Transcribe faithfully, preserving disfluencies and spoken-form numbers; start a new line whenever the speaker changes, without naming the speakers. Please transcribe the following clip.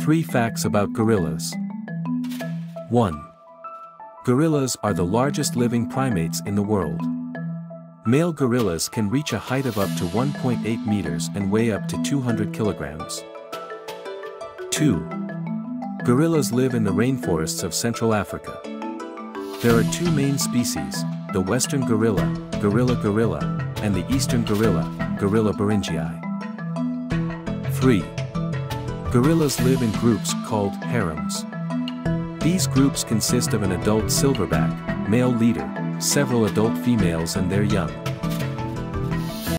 Three facts about gorillas. one. Gorillas are the largest living primates in the world. Male gorillas can reach a height of up to one point eight meters and weigh up to two hundred kilograms. two. Gorillas live in the rainforests of Central Africa. There are two main species, the western gorilla, Gorilla gorilla, and the eastern gorilla, Gorilla beringii. three. Gorillas live in groups called harems. These groups consist of an adult silverback, male leader, several adult females and their young.